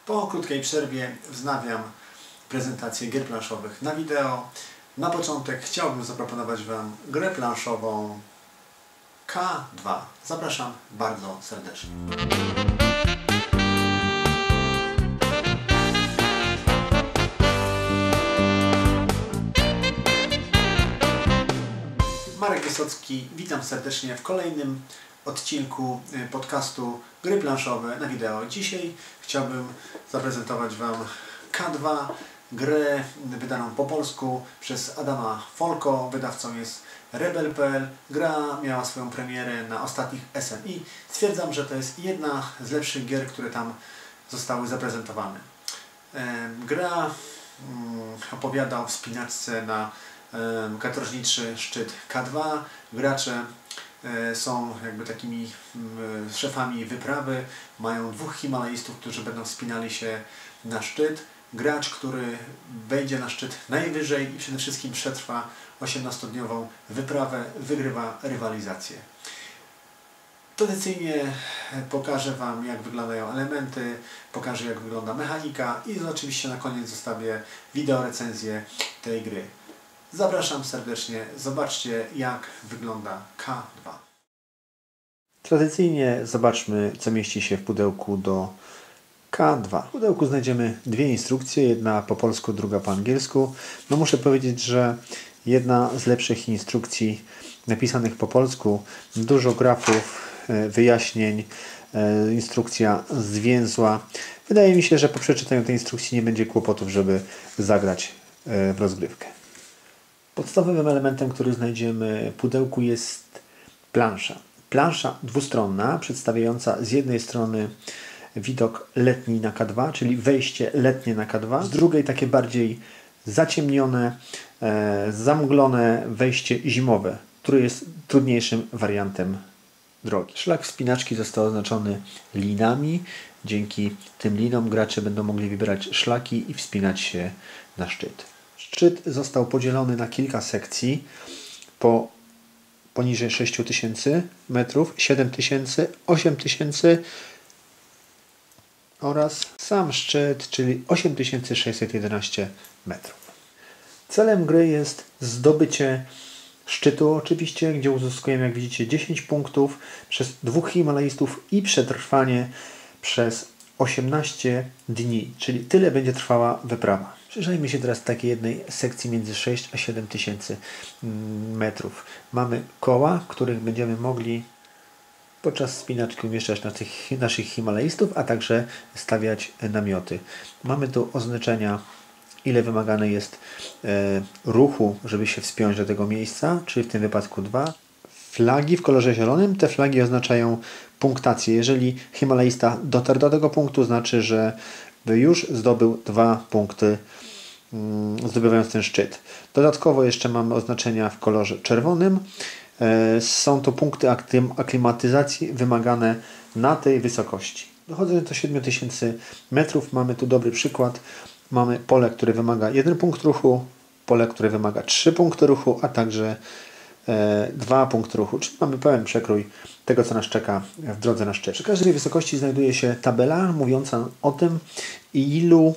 Po krótkiej przerwie wznawiam prezentację gier planszowych na wideo. Na początek chciałbym zaproponować Wam grę planszową K2. Zapraszam bardzo serdecznie. Marek Wysocki, witam serdecznie w kolejnym odcinku podcastu Gry planszowe na wideo. Dzisiaj chciałbym zaprezentować Wam K2, grę wydaną po polsku przez Adama Folko. Wydawcą jest Rebel.pl. Gra miała swoją premierę na ostatnich SNI. Stwierdzam, że to jest jedna z lepszych gier, które tam zostały zaprezentowane. Gra opowiada o wspinaczce na katorżniczy szczyt K2. Gracze są jakby takimi szefami wyprawy. Mają dwóch Himalajstów, którzy będą wspinali się na szczyt. Gracz, który wejdzie na szczyt najwyżej i przede wszystkim przetrwa 18-dniową wyprawę, wygrywa rywalizację. Tradycyjnie pokażę Wam, jak wyglądają elementy, pokażę, jak wygląda mechanika i oczywiście na koniec zostawię wideo recenzję tej gry. Zapraszam serdecznie, zobaczcie, jak wygląda K2. Tradycyjnie zobaczmy, co mieści się w pudełku do K2. W pudełku znajdziemy dwie instrukcje, jedna po polsku, druga po angielsku. No muszę powiedzieć, że jedna z lepszych instrukcji napisanych po polsku. Dużo grafów, wyjaśnień, instrukcja zwięzła. Wydaje mi się, że po przeczytaniu tej instrukcji nie będzie kłopotów, żeby zagrać w rozgrywkę. Podstawowym elementem, który znajdziemy w pudełku, jest plansza. Plansza dwustronna, przedstawiająca z jednej strony widok letni na K2, czyli wejście letnie na K2, z drugiej takie bardziej zaciemnione, zamglone wejście zimowe, które jest trudniejszym wariantem drogi. Szlak wspinaczki został oznaczony linami. Dzięki tym linom gracze będą mogli wybierać szlaki i wspinać się na szczyt. Szczyt został podzielony na kilka sekcji poniżej 6000 metrów, 7000, 8000 oraz sam szczyt, czyli 8611 metrów. Celem gry jest zdobycie szczytu oczywiście, gdzie uzyskujemy, jak widzicie, 10 punktów przez dwóch Himalajstów i przetrwanie przez 18 dni, czyli tyle będzie trwała wyprawa. Przyjrzyjmy się teraz takiej jednej sekcji między 6 a 7 tysięcy metrów. Mamy koła, w których będziemy mogli podczas wspinaczki umieszczać naszych Himalajstów, a także stawiać namioty. Mamy tu oznaczenia, ile wymagane jest ruchu, żeby się wspiąć do tego miejsca, czyli w tym wypadku 2. Flagi w kolorze zielonym. Te flagi oznaczają punktację. Jeżeli Himalajista dotarł do tego punktu, znaczy, że już zdobył 2 punkty, zdobywając ten szczyt. Dodatkowo jeszcze mamy oznaczenia w kolorze czerwonym. Są to punkty aklimatyzacji wymagane na tej wysokości. Dochodząc do 7000 metrów mamy tu dobry przykład. Mamy pole, które wymaga 1 punkt ruchu, pole, które wymaga 3 punkty ruchu, a także 2 punkty ruchu, czyli mamy pełen przekrój tego, co nas czeka w drodze na szczyt. Przy każdej wysokości znajduje się tabela mówiąca o tym, ilu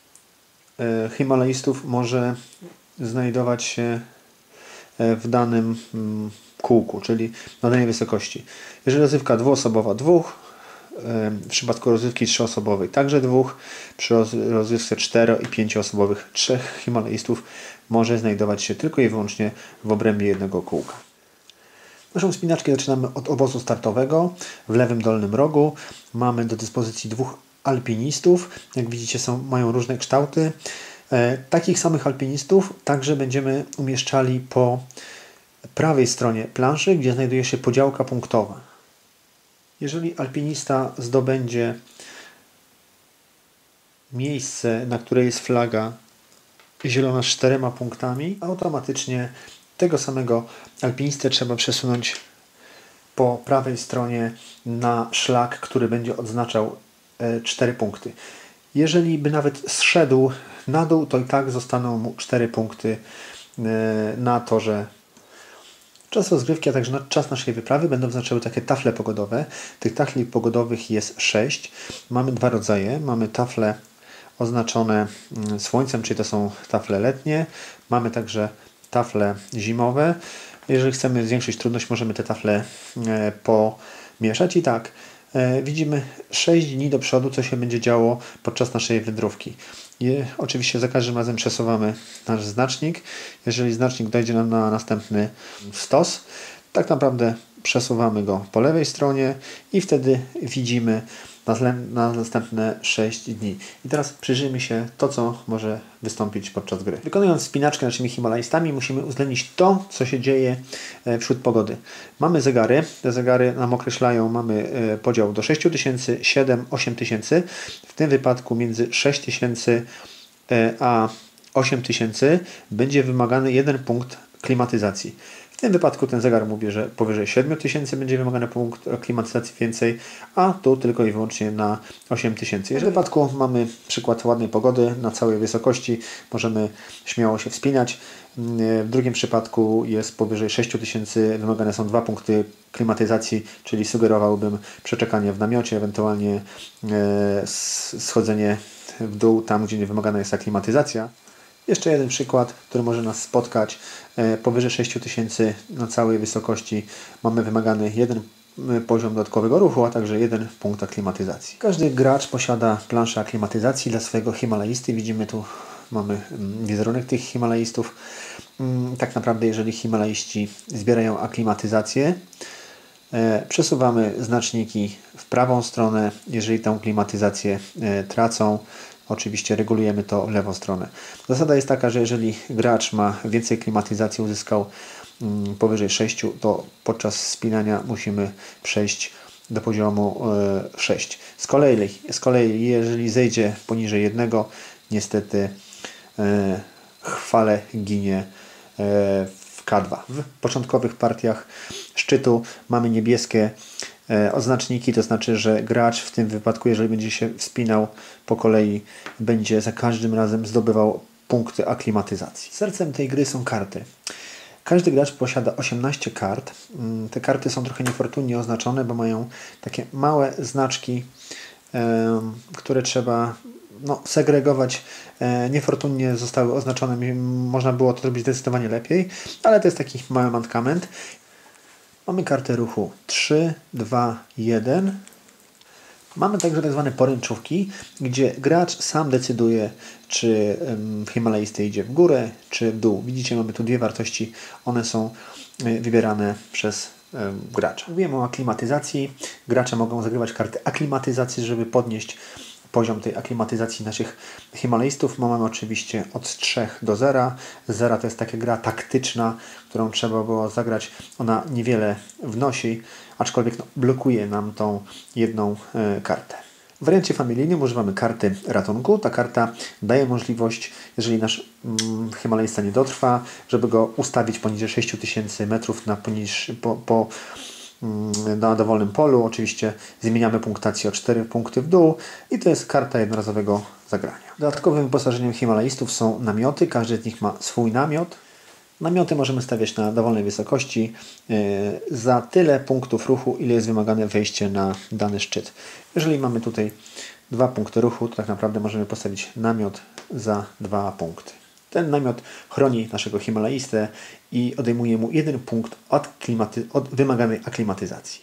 Himalajstów może znajdować się w danym kółku, czyli na danej wysokości. Jeżeli rozrywka dwuosobowa, 2, w przypadku rozrywki 3-osobowej także 2, przy rozrywce 4- i 5-osobowych 3 Himalajstów może znajdować się tylko i wyłącznie w obrębie jednego kółka. Naszą wspinaczkę zaczynamy od obozu startowego. W lewym dolnym rogu mamy do dyspozycji 2 alpinistów. Jak widzicie, mają różne kształty. Takich samych alpinistów także będziemy umieszczali po prawej stronie planszy, gdzie znajduje się podziałka punktowa. Jeżeli alpinista zdobędzie miejsce, na której jest flaga zielona z 4 punktami, automatycznie tego samego alpinistę trzeba przesunąć po prawej stronie na szlak, który będzie odznaczał 4 punkty. Jeżeli by nawet zszedł na dół, to i tak zostaną mu 4 punkty na torze Czas rozgrywki, a także czas naszej wyprawy będą oznaczały takie tafle pogodowe. Tych tafli pogodowych jest 6. Mamy dwa rodzaje. Mamy tafle oznaczone słońcem, czyli to są tafle letnie. Mamy także tafle zimowe. Jeżeli chcemy zwiększyć trudność, możemy te tafle pomieszać. I tak, widzimy 6 dni do przodu, co się będzie działo podczas naszej wędrówki. I oczywiście za każdym razem przesuwamy nasz znacznik. Jeżeli znacznik dojdzie nam na następny stos, tak naprawdę przesuwamy go po lewej stronie i wtedy widzimy na następne 6 dni. I teraz przyjrzyjmy się to, co może wystąpić podczas gry. Wykonując wspinaczkę naszymi Himalajstami, musimy uwzględnić to, co się dzieje wśród pogody. Mamy zegary. Te zegary nam określają, mamy podział do 6000, 7, 8000. W tym wypadku między 6000 a 8000 będzie wymagany 1 punkt klimatyzacji. W tym wypadku ten zegar mówi, że powyżej 7000 będzie wymagany punkt klimatyzacji więcej, a tu tylko i wyłącznie na 8000. W tym wypadku mamy przykład ładnej pogody na całej wysokości, możemy śmiało się wspinać. W drugim przypadku jest powyżej 6000, wymagane są 2 punkty klimatyzacji, czyli sugerowałbym przeczekanie w namiocie, ewentualnie schodzenie w dół tam, gdzie nie wymagana jest aklimatyzacja. Jeszcze jeden przykład, który może nas spotkać. Powyżej 6000 na całej wysokości mamy wymagany 1 poziom dodatkowego ruchu, a także 1 punkt aklimatyzacji. Każdy gracz posiada planszę aklimatyzacji dla swojego Himalajisty. Widzimy tu, mamy wizerunek tych Himalajistów. Tak naprawdę, jeżeli Himalaiści zbierają aklimatyzację, przesuwamy znaczniki w prawą stronę. Jeżeli tę klimatyzację tracą, oczywiście regulujemy to w lewą stronę. Zasada jest taka, że jeżeli gracz ma więcej klimatyzacji, uzyskał powyżej 6, to podczas spinania musimy przejść do poziomu 6. Z kolei jeżeli zejdzie poniżej 1, niestety chwale ginie w K2. W początkowych partiach szczytu mamy niebieskie oznaczniki, to znaczy, że gracz w tym wypadku, jeżeli będzie się wspinał po kolei, będzie za każdym razem zdobywał punkty aklimatyzacji. Sercem tej gry są karty. Każdy gracz posiada 18 kart. Te karty są trochę niefortunnie oznaczone, bo mają takie małe znaczki, które trzeba segregować. Niefortunnie zostały oznaczone, można było to zrobić zdecydowanie lepiej, ale to jest taki mały mankament. Mamy kartę ruchu 3, 2, 1. Mamy także tak zwane poręczówki, gdzie gracz sam decyduje, czy Himalajista idzie w górę, czy w dół. Widzicie, mamy tu dwie wartości. One są wybierane przez gracza. Mówimy o aklimatyzacji. Gracze mogą zagrywać karty aklimatyzacji, żeby podnieść poziom tej aklimatyzacji naszych Himalajstów. Mamy oczywiście od 3 do 0. 0 to jest taka gra taktyczna, którą trzeba było zagrać. Ona niewiele wnosi, aczkolwiek blokuje nam tą jedną kartę. W wariancie familijnym używamy karty ratunku. Ta karta daje możliwość, jeżeli nasz Himalajista nie dotrwa, żeby go ustawić poniżej 6000 metrów na dowolnym polu. Oczywiście zmieniamy punktację o 4 punkty w dół i to jest karta jednorazowego zagrania. Dodatkowym wyposażeniem Himalajistów są namioty. Każdy z nich ma swój namiot. Namioty możemy stawiać na dowolnej wysokości za tyle punktów ruchu, ile jest wymagane wejście na dany szczyt. Jeżeli mamy tutaj 2 punkty ruchu, to tak naprawdę możemy postawić namiot za 2 punkty. Ten namiot chroni naszego Himalajistę i odejmuje mu 1 punkt od wymaganej aklimatyzacji.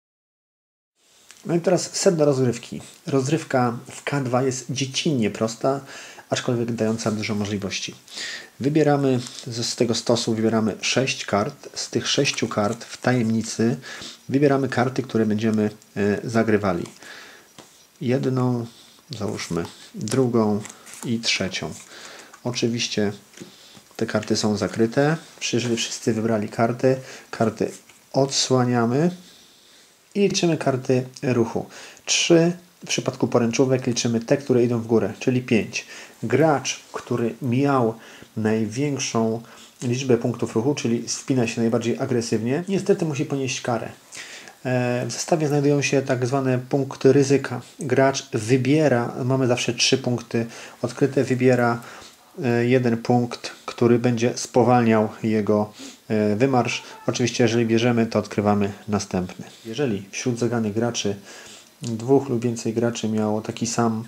No i teraz sedno rozgrywki. Rozgrywka w K2 jest dziecinnie prosta, aczkolwiek dająca dużo możliwości. Wybieramy z tego stosu 6 kart. Z tych 6 kart w tajemnicy wybieramy karty, które będziemy zagrywali. Jedną, załóżmy, drugą i trzecią. Oczywiście te karty są zakryte. Jeżeli wszyscy wybrali karty odsłaniamy i liczymy karty ruchu. 3 w przypadku poręczówek liczymy te, które idą w górę, czyli 5. Gracz, który miał największą liczbę punktów ruchu, czyli wspina się najbardziej agresywnie, niestety musi ponieść karę. W zestawie znajdują się tak zwane punkty ryzyka. Gracz wybiera, mamy zawsze 3 punkty odkryte, wybiera jeden punkt, który będzie spowalniał jego wymarsz. Oczywiście jeżeli bierzemy, to odkrywamy następny. Jeżeli wśród zagranych graczy 2 lub więcej graczy miało taki sam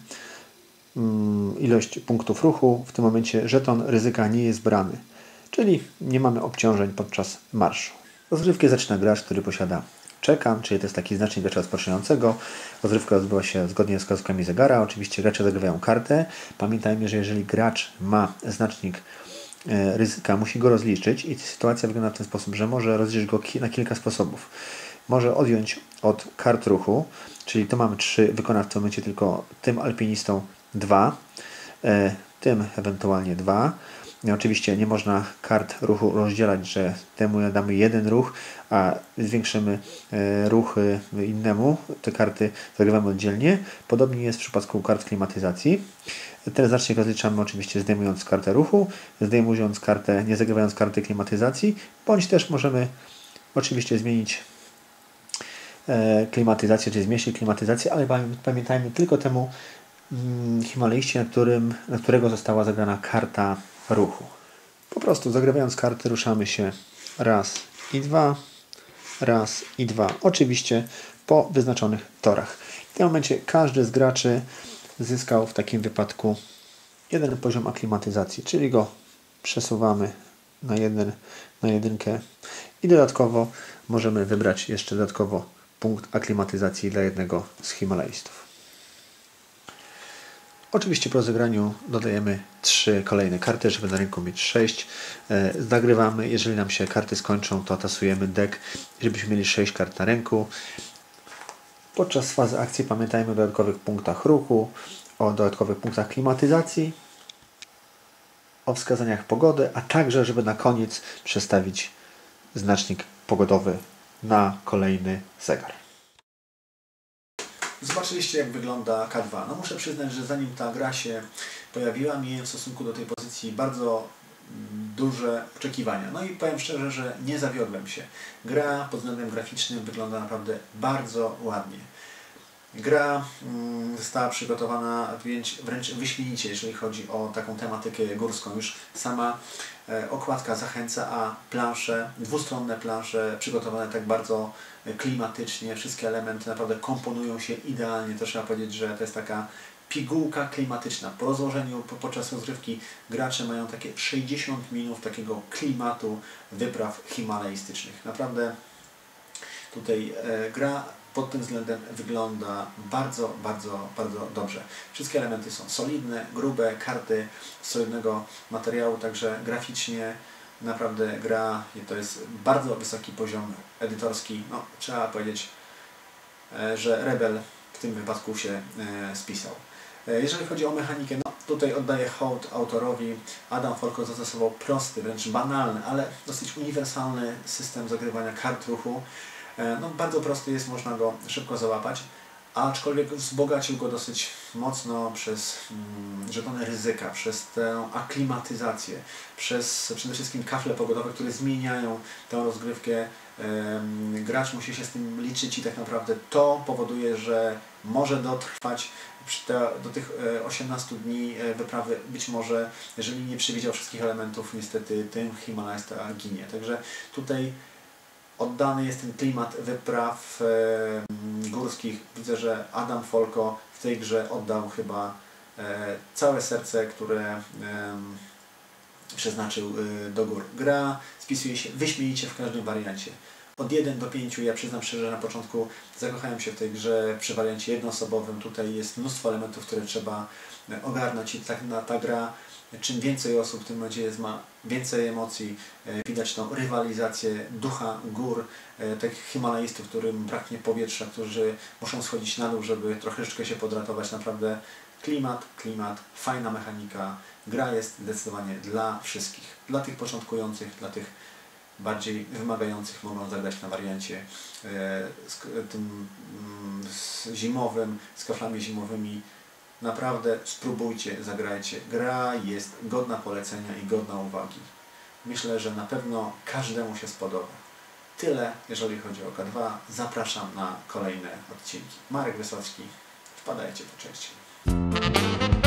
ilość punktów ruchu, w tym momencie żeton ryzyka nie jest brany, czyli nie mamy obciążeń podczas marszu. Rozgrywkę zaczyna gracz, który posiada czekam, czyli to jest taki znacznik gracza rozpoczynającego. Rozgrywka odbywa się zgodnie z wskazówkami zegara. Oczywiście gracze zagrywają kartę. Pamiętajmy, że jeżeli gracz ma znacznik ryzyka, musi go rozliczyć i sytuacja wygląda w ten sposób, że może rozliczyć go na kilka sposobów. Może odjąć od kart ruchu, czyli to mamy 3, wykona w tym momencie tylko tym alpinistą 2, tym ewentualnie 2. Oczywiście nie można kart ruchu rozdzielać, że temu damy jeden ruch, a zwiększymy ruchy innemu. Te karty zagrywamy oddzielnie. Podobnie jest w przypadku kart klimatyzacji. Ten znacznik rozliczamy oczywiście zdejmując kartę ruchu, zdejmując kartę, nie zagrywając karty klimatyzacji, bądź też możemy oczywiście zmienić klimatyzację, czy zmniejszyć klimatyzację, ale pamiętajmy tylko temu Himalaiście, na którego została zagrana karta ruchu. Po prostu zagrywając karty ruszamy się raz i dwa, raz i dwa. Oczywiście po wyznaczonych torach. W tym momencie każdy z graczy zyskał w takim wypadku jeden poziom aklimatyzacji, czyli go przesuwamy na jedynkę i dodatkowo możemy wybrać jeszcze dodatkowo punkt aklimatyzacji dla jednego z Himalajstów. Oczywiście po rozegraniu dodajemy 3 kolejne karty, żeby na ręku mieć 6. Zagrywamy, jeżeli nam się karty skończą, to tasujemy deck, żebyśmy mieli 6 kart na ręku. Podczas fazy akcji pamiętajmy o dodatkowych punktach ruchu, o dodatkowych punktach klimatyzacji, o wskazaniach pogody, a także, żeby na koniec przestawić znacznik pogodowy na kolejny zegar. Zobaczyliście, jak wygląda K2. No muszę przyznać, że zanim ta gra się pojawiła, miałem w stosunku do tej pozycji bardzo duże oczekiwania. No i powiem szczerze, że nie zawiodłem się. Gra pod względem graficznym wygląda naprawdę bardzo ładnie. Gra została przygotowana wręcz wyśmienicie, jeżeli chodzi o taką tematykę górską. Już sama okładka zachęca, a plansze, dwustronne plansze przygotowane tak bardzo klimatycznie, wszystkie elementy naprawdę komponują się idealnie. To trzeba powiedzieć, że to jest taka pigułka klimatyczna. Po rozłożeniu, podczas rozgrywki gracze mają takie 60 minut takiego klimatu wypraw himalajstycznych. Naprawdę tutaj gra pod tym względem wygląda bardzo, bardzo, bardzo dobrze. Wszystkie elementy są solidne, grube, karty z solidnego materiału, także graficznie naprawdę gra, to jest bardzo wysoki poziom edytorski. No, trzeba powiedzieć, że Rebel w tym wypadku się spisał. Jeżeli chodzi o mechanikę, no tutaj oddaję hołd autorowi. Adam Folko zastosował prosty, wręcz banalny, ale dosyć uniwersalny system zagrywania kart ruchu. No, bardzo prosty jest, można go szybko załapać, aczkolwiek wzbogacił go dosyć mocno przez żetony ryzyka, przez tę aklimatyzację, przez przede wszystkim kafle pogodowe, które zmieniają tę rozgrywkę. Gracz musi się z tym liczyć i tak naprawdę to powoduje, że może dotrwać do tych 18 dni wyprawy. Być może, jeżeli nie przewidział wszystkich elementów, niestety ten Himalajsta ginie. Także tutaj oddany jest ten klimat wypraw górskich. Widzę, że Adam Folko w tej grze oddał chyba całe serce, które przeznaczył do gór. Gra spisuje się wyśmienicie w każdym wariancie. Od 1 do 5, ja przyznam szczerze, że na początku zakochałem się w tej grze przy wariancie jednoosobowym. Tutaj jest mnóstwo elementów, które trzeba ogarnąć i ta gra, czym więcej osób w tym momencie ma więcej emocji, widać tą rywalizację ducha gór, tych Himalajstów, którym braknie powietrza, którzy muszą schodzić na dół, żeby troszeczkę się podratować. Naprawdę klimat, fajna mechanika. Gra jest zdecydowanie dla wszystkich. Dla tych początkujących, dla tych bardziej wymagających mogą zagrać na wariancie tym zimowym, z kaflami zimowymi. Naprawdę spróbujcie, zagrajcie. Gra jest godna polecenia i godna uwagi. Myślę, że na pewno każdemu się spodoba. Tyle, jeżeli chodzi o K2. Zapraszam na kolejne odcinki. Marek Wysocki. Wpadajcie po części.